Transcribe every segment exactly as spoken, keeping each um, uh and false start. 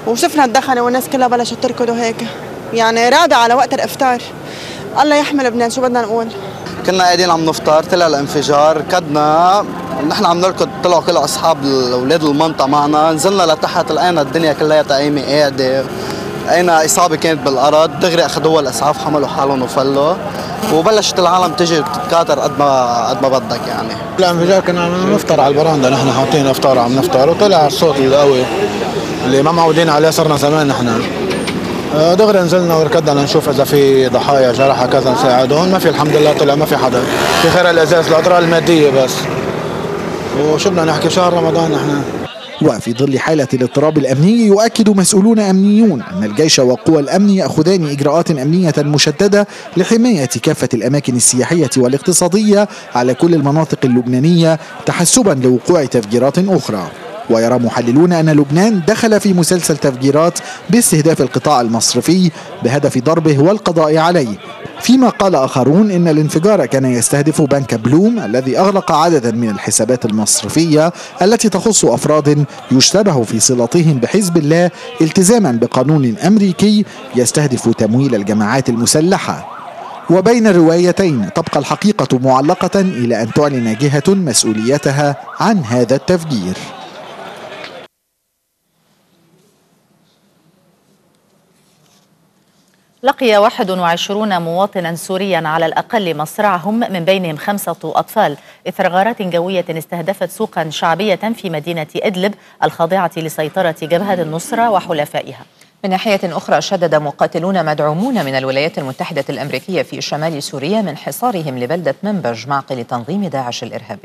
وشفنا الدخنة والناس كلها بلشت تركض وهيك، يعني رابع على وقت الإفطار. الله يحمي لبنان، شو بدنا نقول؟ كنا قاعدين عم نفطر، طلع الانفجار، كدنا نحن عم نركض، طلعوا كل اصحاب اولاد المنطقه معنا، نزلنا لتحت لقينا الدنيا كلها قايمه قاعده، لقينا اصابه كانت بالارض، دغري اخذوها الاسعاف حملوا حالهم وفلوا، وبلشت العالم تجي وتتكاثر قد ما قد ما بدك يعني. الانفجار كنا عم نفطر على البراندا، نحن حاطين افطار عم نفطر، وطلع الصوت القوي اللي ما معودين عليه، صرنا زمان نحن. دغري نزلنا وركضنا لنشوف اذا في ضحايا جرحى كذا نساعدهم، ما في الحمد لله، طلع ما في حدا، في خير الازاز الاضرار الماديه بس. وشو بدنا نحكي، شهر رمضان نحن. وفي ظل حالة الاضطراب الأمني يؤكد مسؤولون أمنيون أن الجيش وقوى الأمن يأخذان إجراءات أمنية مشددة لحماية كافة الأماكن السياحية والاقتصادية على كل المناطق اللبنانية تحسبا لوقوع تفجيرات أخرى. ويرى محللون أن لبنان دخل في مسلسل تفجيرات باستهداف القطاع المصرفي بهدف ضربه والقضاء عليه، فيما قال آخرون إن الانفجار كان يستهدف بنك بلوم الذي أغلق عددا من الحسابات المصرفية التي تخص أفراد يشتبه في صلتهم بحزب الله التزاما بقانون أمريكي يستهدف تمويل الجماعات المسلحة. وبين الروايتين تبقى الحقيقة معلقة إلى أن تعلن جهة مسؤوليتها عن هذا التفجير. لقي واحد وعشرين مواطنا سوريا على الأقل مصرعهم، من بينهم خمسة أطفال، إثر غارات جوية استهدفت سوقا شعبية في مدينة إدلب الخاضعة لسيطرة جبهة النصرة وحلفائها. من ناحية أخرى شدد مقاتلون مدعومون من الولايات المتحدة الأمريكية في شمال سوريا من حصارهم لبلدة منبج معقل تنظيم داعش الإرهابي.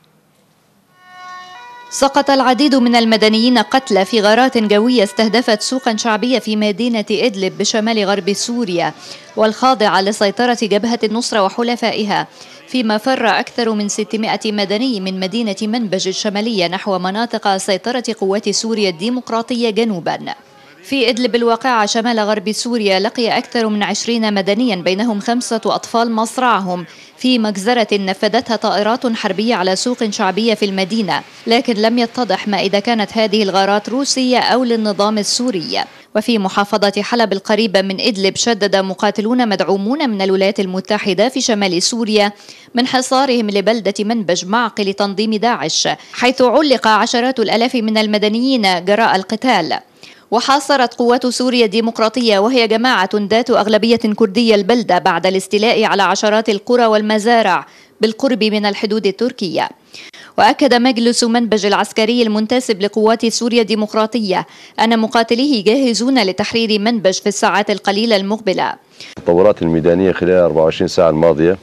سقط العديد من المدنيين قتلى في غارات جوية استهدفت سوقا شعبية في مدينة إدلب بشمال غرب سوريا والخاضعة لسيطرة جبهة النصرة وحلفائها، فيما فر أكثر من ستمائة مدني من مدينة منبج الشمالية نحو مناطق سيطرة قوات سوريا الديمقراطية جنوبا. في إدلب الواقعة شمال غرب سوريا لقي أكثر من عشرين مدنيا بينهم خمسة أطفال مصرعهم في مجزرة نفذتها طائرات حربية على سوق شعبية في المدينة، لكن لم يتضح ما إذا كانت هذه الغارات روسية أو للنظام السوري. وفي محافظة حلب القريبة من إدلب شدد مقاتلون مدعومون من الولايات المتحدة في شمال سوريا من حصارهم لبلدة منبج معقل تنظيم داعش، حيث علق عشرات الآلاف من المدنيين جراء القتال. وحاصرت قوات سوريا الديمقراطية وهي جماعة ذات أغلبية كردية البلدة بعد الاستيلاء على عشرات القرى والمزارع بالقرب من الحدود التركية. وأكد مجلس منبج العسكري المنتسب لقوات سوريا الديمقراطية أن مقاتليه جاهزون لتحرير منبج في الساعات القليلة المقبلة. التطورات الميدانية خلال أربعة وعشرين ساعة الماضية،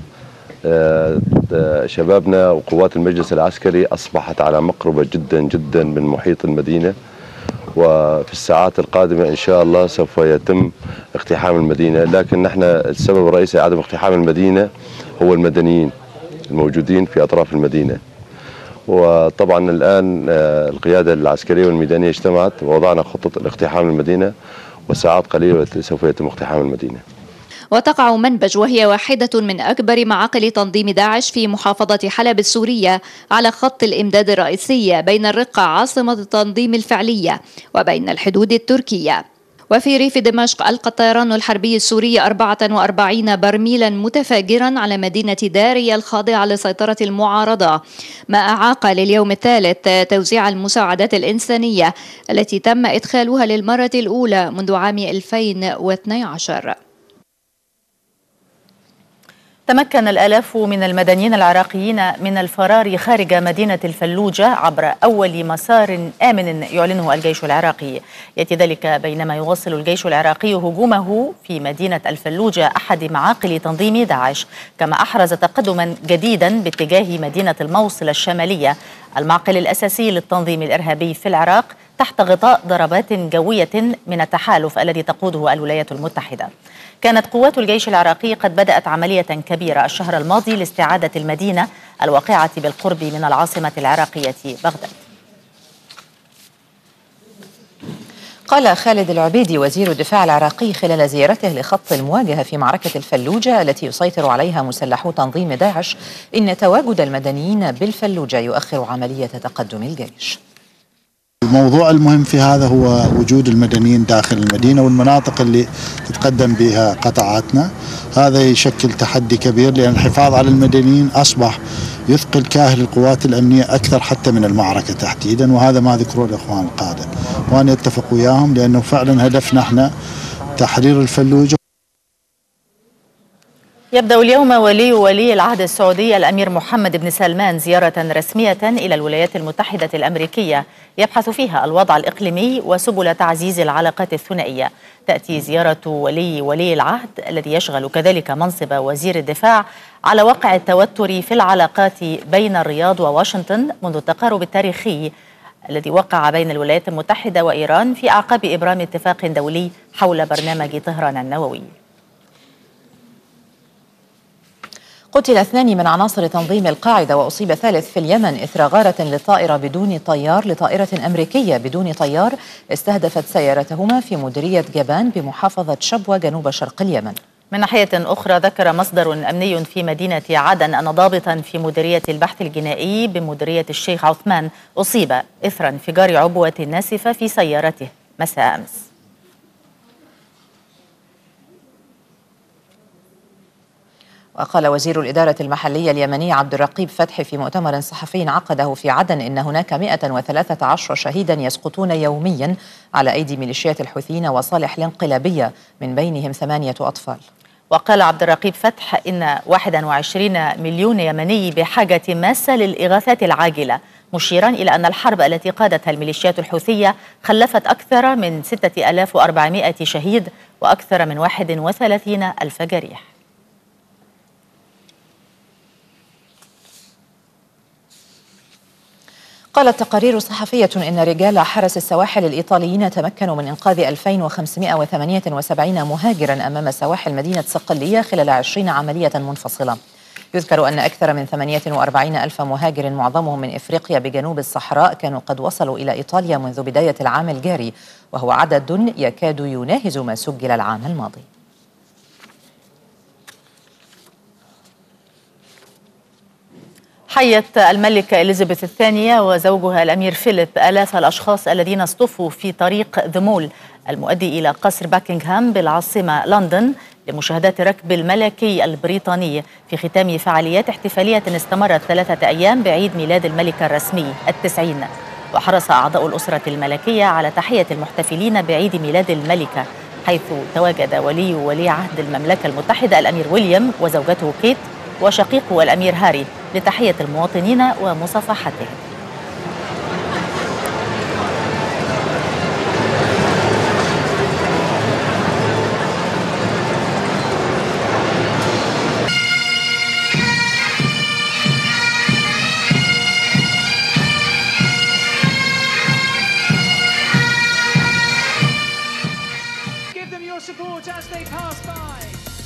شبابنا وقوات المجلس العسكري أصبحت على مقربة جدا جدا من محيط المدينة، وفي الساعات القادمة إن شاء الله سوف يتم اقتحام المدينة. لكن نحن السبب الرئيسي عدم اقتحام المدينة هو المدنيين الموجودين في أطراف المدينة. وطبعا الآن القيادة العسكرية والميدانية اجتمعت ووضعنا خطة الاقتحام المدينة، وساعات قليلة سوف يتم اقتحام المدينة. وتقع منبج وهي واحدة من أكبر معاقل تنظيم داعش في محافظة حلب السورية على خط الإمداد الرئيسي بين الرقة عاصمة التنظيم الفعلية وبين الحدود التركية. وفي ريف دمشق ألقى الطيران الحربي السوري أربعة وأربعين برميلا متفجرا على مدينة داريا الخاضعة لسيطرة المعارضة، ما أعاق لليوم الثالث توزيع المساعدات الإنسانية التي تم إدخالها للمرة الأولى منذ عام ألفين واثني عشر. تمكن الآلاف من المدنيين العراقيين من الفرار خارج مدينة الفلوجة عبر أول مسار آمن يعلنه الجيش العراقي. يأتي ذلك بينما يواصل الجيش العراقي هجومه في مدينة الفلوجة أحد معاقل تنظيم داعش، كما أحرز تقدما جديدا باتجاه مدينة الموصل الشمالية المعقل الأساسي للتنظيم الإرهابي في العراق تحت غطاء ضربات جوية من التحالف الذي تقوده الولايات المتحدة. كانت قوات الجيش العراقي قد بدأت عملية كبيرة الشهر الماضي لاستعادة المدينة الواقعة بالقرب من العاصمة العراقية بغداد. قال خالد العبيدي وزير الدفاع العراقي خلال زيارته لخط المواجهة في معركة الفلوجة التي يسيطر عليها مسلحو تنظيم داعش إن تواجد المدنيين بالفلوجة يؤخر عملية تقدم الجيش. الموضوع المهم في هذا هو وجود المدنيين داخل المدينة والمناطق اللي تتقدم بها قطاعاتنا. هذا يشكل تحدي كبير، لأن الحفاظ على المدنيين أصبح يثقل كاهل القوات الأمنية أكثر حتى من المعركة تحديدا، وهذا ما ذكروه الإخوان القادة وأنا أتفق وياهم، لأنه فعلا هدفنا احنا تحرير الفلوجة. يبدأ اليوم ولي ولي العهد السعودي الأمير محمد بن سلمان زيارة رسمية إلى الولايات المتحدة الأمريكية يبحث فيها الوضع الإقليمي وسبل تعزيز العلاقات الثنائية. تأتي زيارة ولي ولي العهد الذي يشغل كذلك منصب وزير الدفاع على وقع التوتر في العلاقات بين الرياض وواشنطن منذ التقارب التاريخي الذي وقع بين الولايات المتحدة وإيران في أعقاب إبرام اتفاق دولي حول برنامج طهران النووي. قتل اثنان من عناصر تنظيم القاعدة وأصيب ثالث في اليمن إثر غارة لطائرة بدون طيار لطائرة أمريكية بدون طيار استهدفت سيارتهما في مديرية جبان بمحافظة شبوة جنوب شرق اليمن. من ناحية أخرى ذكر مصدر أمني في مدينة عدن أن ضابطا في مديرية البحث الجنائي بمديرية الشيخ عثمان أصيب إثر انفجار عبوة ناسفة في سيارته مساء أمس. وقال وزير الإدارة المحلية اليمني عبد الرقيب فتحي في مؤتمر صحفي عقده في عدن إن هناك مئة وثلاثة عشر شهيدا يسقطون يوميا على أيدي ميليشيات الحوثيين وصالح الانقلابية من بينهم ثمانية أطفال. وقال عبد الرقيب فتح إن واحد وعشرين مليون يمني بحاجة ماسة للإغاثات العاجلة، مشيرا إلى أن الحرب التي قادتها الميليشيات الحوثية خلفت أكثر من ستة آلاف وأربعمائة شهيد وأكثر من واحد وثلاثين ألف جريح. قالت تقارير صحفية إن رجال حرس السواحل الإيطاليين تمكنوا من إنقاذ ألفين وخمسمائة وثمانية وسبعين مهاجرا أمام سواحل مدينة صقلية خلال عشرين عملية منفصلة. يذكر أن أكثر من ثمانية وأربعين ألف مهاجر معظمهم من إفريقيا بجنوب الصحراء كانوا قد وصلوا إلى إيطاليا منذ بداية العام الجاري، وهو عدد يكاد يناهز ما سجل العام الماضي. حيت الملكة إليزابيث الثانية وزوجها الأمير فيليب آلاف الأشخاص الذين اصطفوا في طريق ذا مول المؤدي إلى قصر باكنغهام بالعاصمة لندن لمشاهدة ركب الملكي البريطاني في ختام فعاليات احتفالية استمرت ثلاثة أيام بعيد ميلاد الملكة الرسمي التسعين. وحرص أعضاء الأسرة الملكية على تحية المحتفلين بعيد ميلاد الملكة، حيث تواجد ولي ولي عهد المملكة المتحدة الأمير ويليام وزوجته كيت وشقيقه الأمير هاري لتحية المواطنين ومصافحتهم. Give them your support as they pass by.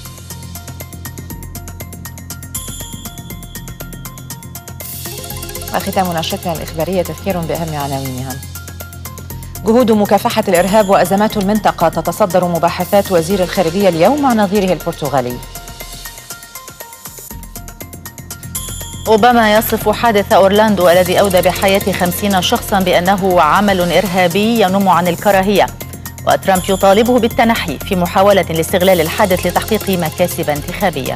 وختام نشرتنا الإخبارية تذكير بأهم عناوينها. جهود مكافحة الإرهاب وأزمات المنطقة تتصدر مباحثات وزير الخارجية اليوم مع نظيره البرتغالي. أوباما يصف حادث أورلاندو الذي أودى بحياة خمسين شخصا بأنه عمل إرهابي ينم عن الكراهية، وترامب يطالبه بالتنحي في محاولة لاستغلال الحادث لتحقيق مكاسب انتخابية.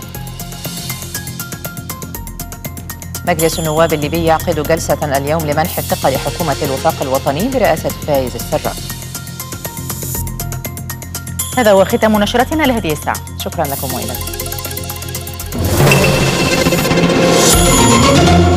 مجلس النواب الليبي يعقد جلسة اليوم لمنح الثقة لحكومة الوفاق الوطني برئاسة فايز السراج. هذا هو ختام نشرتنا لهذه الساعة. شكرا لكم وإلى اللقاء.